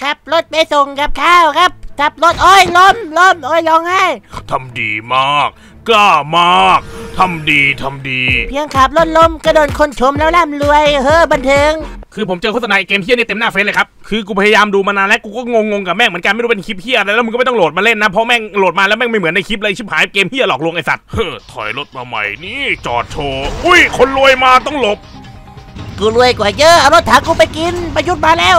ขับรถไปส่งกับข้าวครับขับรถโอ้ยล้มโอ้ยร้องไห้ทำดีมากกล้ามากทำดีเพียงขับรถล้มก็โดนคนชมแล้วร่ำรวยบันเทิงคือผมเจอโฆษณาเกมเฮี้ยนี่เต็มหน้าเฟซเลยครับคือกูพยายามดูมานานแล้วกูก็งงกับแม่งเหมือนกันไม่รู้เป็นคลิปเฮี้ยอะไรแล้วมึงก็ไม่ต้องโหลดมาเล่นนะเพราะแม่งโหลดมาแล้วแม่งไม่เหมือนในคลิปเลยชิบหายเกมเฮี้ยหลอกลวงไอสัตว์ถอยรถมาใหม่นี่จอดโชว์อุ้ยคนรวยมาต้องหลบกูรวยกว่าเยอะเอารถถังกูไปกินประยุทธ์มาแล้ว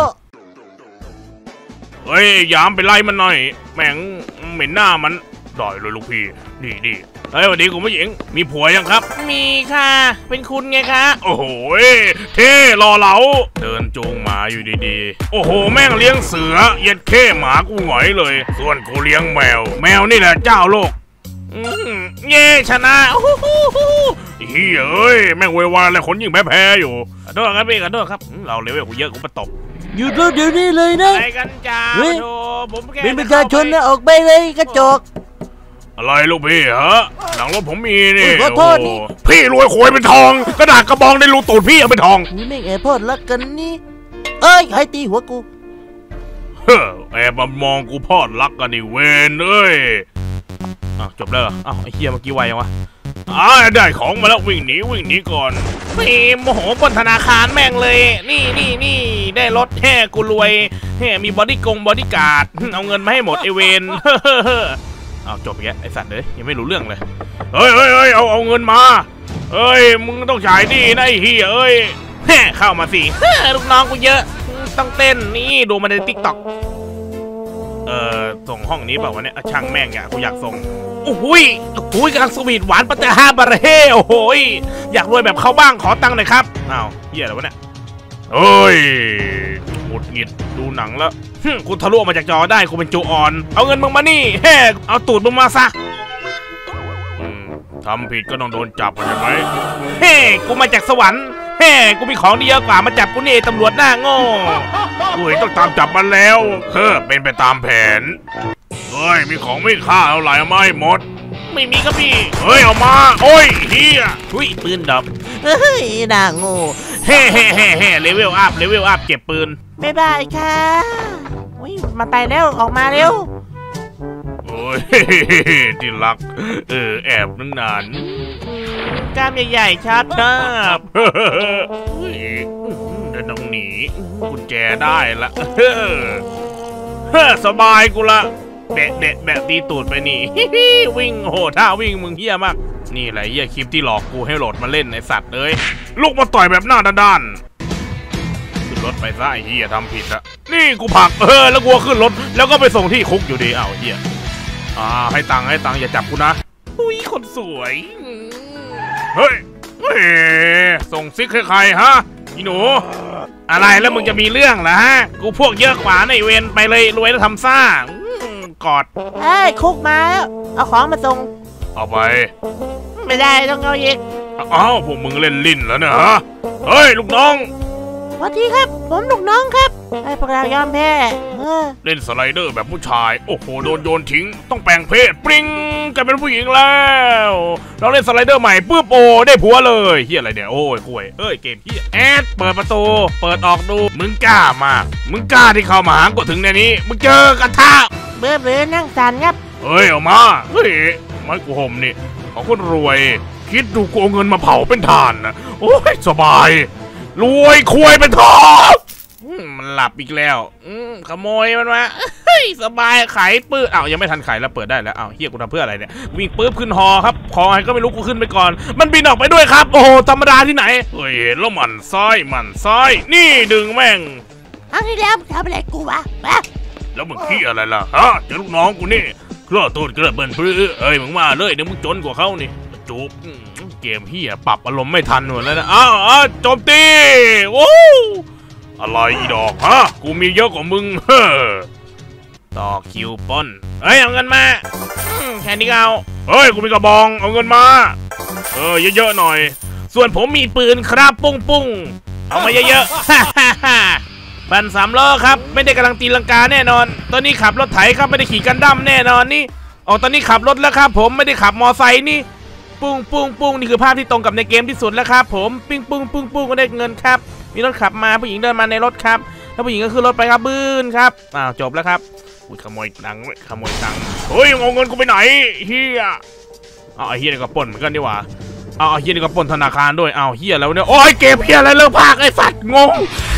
เฮ้ยยามไปไล่มันหน่อยแม่งเหม็นหน้ามันได้เลยลูกพี่ดีเฮ้ยวันนี้คุณผู้หญิงมีผัวยังครับมีค่ะเป็นคุณไงคะโอ้โหเท่รอเหลาเดินจูงหมาอยู่ดีๆโอ้โหแม่งเลี้ยงเสือเย็ดเข้หมากูหงอยเลยส่วนกูเลี้ยงแมวนี่แหละเจ้าโลกเย่ชนะเฮ้ยแม่งเววาอะไรคนยิ่งแพ้อยู่ขอโทษครับพี่ขอโทษครับเราเลเวลกูเยอะกูมาตบหยุดรถเดี๋ยวนี้เลยนะไปกันจ้าผมเป็นประชาชนนะออกไปเลยกระจกอะไรลูกพี่ฮะหลังรถผมมีนี่ขอโทษนี่พี่รวยโขยเป็นทองกระดาษกระบองในรูตูดพี่เอาเป็นทองนี่ไม่แอบพอดรักกันนี่เอ้ยให้ตีหัวกูแอบมองกูพอดรักกันนี่เวนเอ้ยจบแล้วเหรอไอ้เหี้ยเมื่อกี้ไวยังวะได้ของมาแล้ววิ่งหนีก่อนพี่โมโหบนธนาคารแม่งเลยนี่ได้รถแห่กูรวยมีบอดี้การ์ดเอาเงินมาให้หมดไอเวนจบแกไอสัตว์เลยยังไม่รู้เรื่องเลยเฮ้ยเอาเงินมาเฮ้ยมึงต้องจ่ายดินะไอ้เหี้ยเอ้ยเข้ามาสิลูกน้องกูเยอะต้องเต้นนี่ดูมาในติ๊กต็อกส่งห้องนี้เปล่าวะเนี่ยช่างแม่งกูอยากส่งโอ้ยกำลังสวีทหวานปะแต่5 บาร์เฮ่โอ้โหอยากรวยแบบเขาบ้างขอตังค์หน่อยครับเหี้ยอะไรวะเนี่ยเฮ้ยหงุดหงิดดูหนังแล้วกูทะลุมาจากจอได้กูเป็นจูออนเอาเงินมึงมานี่เอาตูดมึงมาซะทำผิดก็ต้องโดนจับใช่ไหมกูมาจากสวรรค์กูมีของดีเยอะกว่ามาจับกูนี่ตำรวจหน้าโง่ต้องตามจับมันแล้วเป็นไปตามแผนมีของไม่ค่าเอาไหลมาให้หมดไม่มีครับพี่เอามาโอ้ยเฮียปืนดับหน้าโง่เลเวลอัพเก็บปืนบ๊ายบายค่ะมาไปแล้วออกมาเร็วโอ้ยที่รักแอบตั้งนานกล้ามใหญ่ๆชอบเดินต้องหนีกุญแจได้ละสบายกูละแบบตีตูดไปนี่วิ่งโหท่าวิ่งมึงเฮี้ยมากนี่แหละเฮี้ยคลิปที่หลอกกูให้โหลดมาเล่นไอสัตว์เลยลูกมาต่อยแบบหน้าด้านขึ้นรถไปซะไอ้เฮี้ยทำผิดละนี่กูผลักแล้วกูขึ้นรถแล้วก็ไปส่งที่คุกอยู่ดีเฮี้ยให้ตังค์อย่าจับกูนะคนสวยเฮ้ยส่งซิกให้ใครฮะอีหนูอะไรแล้วมึงจะมีเรื่องเหรอฮะกูพวกเยอะกว่าในเวรไปเลยรวยแล้วทำซ่ากอดคุกมาเอาของมาส่งเอาไปไม่ได้ต้องเอาอีกพวกมึงเล่นลิ้นแล้วเนี่ยฮะเฮ้ยลูกน้องสวัสดีครับผมลูกน้องครับพวกเรายอมแพ้เล่นสไลเดอร์แบบผู้ชายโอ้โหโดนโยนทิ้งต้องแปลงเพศปริ้งกลายเป็นผู้หญิงแล้วเราเล่นสไลเดอร์ใหม่ปุ๊บได้ผัวเลยเฮียอะไรเนี่ยโอ้ยคุยเกมเฮียเปิดประตูเปิดออกดูมึงกล้ามากมึงกล้าที่เข้ามาหากูถึงในนี้มึงเจอกระทะเบื่อนั่งสันครับเอามาไม่กูห่มนี่ของคนรวยคิดดูกูเอาเงินมาเผาเป็นถ่านนะโอ้ยสบายรวยคุยเป็นทองมันหลับอีกแล้วขโมยมันมาสบายขายปื้ดยังไม่ทันขายแล้วเปิดได้แล้วเฮียกูทำเพื่ออะไรเนี่ยวิ่งปื้บขึ้นฮอครับคอก็ไม่รู้กูขึ้นไปก่อนมันบินออกไปด้วยครับโอ้โหธรรมดาที่ไหนเห็นแล้วมันซ้ายนี่ดึงแม่งที่แล้วทำอะไรกูวะแล้วมึงขี้อะไรล่ะเจอลูกน้องกูนี่เครื่องตูดกระเบิดปื้อมึงมาเลยเดี๋ยวมึงจนกว่าเขานี่จูบเกมเฮียปรับอารมณ์ไม่ทันหมดแล้วนะโจมตีโอ้อะไรอีดอกกูมีเยอะกว่ามึงต่อคิวป้นเอาเงินมาแค่นี้เอากูมีกระบองเอาเงินมาเยอะๆหน่อยส่วนผมมีปืนครับปุ้งเอามาเยอะๆปั่น3 ล้อครับไม่ได้กำลังตีลังกาแน่นอนตอนนี้ขับรถไถครับไม่ได้ขี่กันดั้มแน่นอนนี่ตอนนี้ขับรถแล้วครับผมไม่ได้ขับมอไซค์นี่ปุ้งนี่คือภาพที่ตรงกับในเกมที่สุดแล้วครับผมปุ้งก็ได้เงินครับมีรถขับมาผู้หญิงเดินมาในรถครับถ้าผู้หญิงก็ขึ้นรถไปครับบื้นครับจบแล้วครับอุ้ยขโมยตังค์ขโมยตังค์เฮ้ยเอาเงินกูไปไหนเฮียไอ้เฮียนี่ก็ปล้นเหมือนกันดีกว่าไอ้เฮียนี่ก็ปล้นธนาคารด้วยเฮียแล้วเนี่ยโอ้ยเก็บเฮียอะไรเลิกพากไอ้สัตว์งง